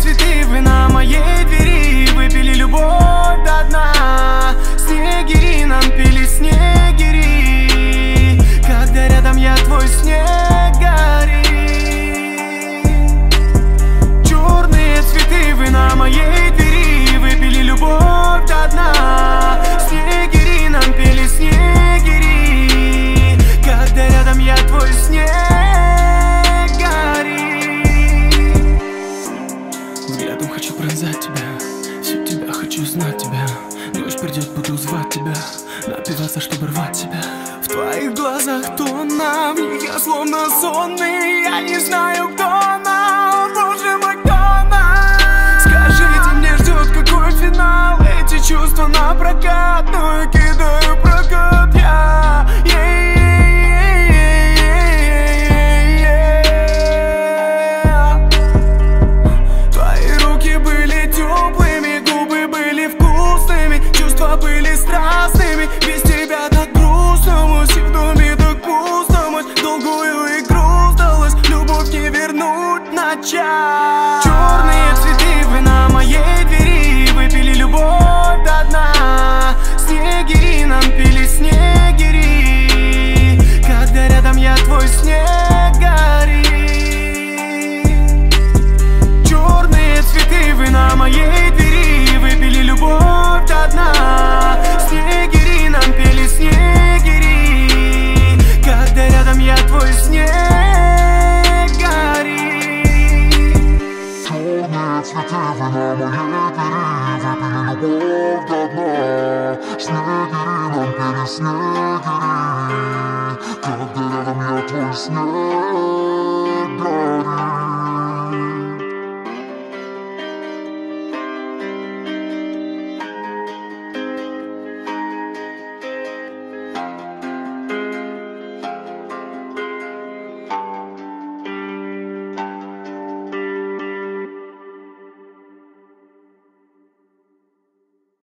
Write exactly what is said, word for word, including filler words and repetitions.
цветы вы на моей двери, выпили любовь до дна. Снегири нам пели снегири, когда рядом я твой снегири. Черные цветы вы на моей двери, выпили любовь до дна. Снегири нам пели снегири, когда рядом я твой снегири. Взглядом хочу пронзать тебя, всю тебя хочу знать тебя. Ночь придет, буду звать тебя, напиваться, чтобы рвать тебя. В твоих глазах тонна, в них я словно сонный. Я не знаю, кто она, боже мой, кто она. Скажите, мне ждет какой финал? Эти чувства на прокат, но я кидаю прокат я. Твои руки были теплыми, губы были вкусными, чувства были страстными. Без тебя так грустно, мусь, в доме так пусто, мать, долгую игру сдалась, любовь не вернуть начать. Черные цветы вы на моей двери, выпили любовь до дна. Снегири нам пели снегири, когда рядом я твой снегири. Черные цветы вы на моей двери, выпили любовь до дна. Снегири нам пели снегири, когда рядом я твой снегири. Черные цветы вы на моей двери, выпили любовь до дна. Снегири нам пели снегири, когда рядом я твой снегири.